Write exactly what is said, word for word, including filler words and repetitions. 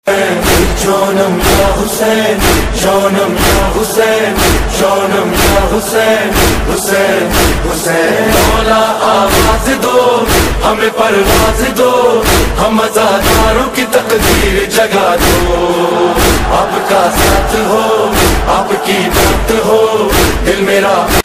शोनम या हुसैन, शोनम या हुसैन, शोनम या हुसैन, हुसैन हुसैन। मौला आवाज दो, हमें परवाज दो, हम अज़ादारों की तकदीर जगा दो। आपका साथ हो, आपकी बात हो, दिल मेरा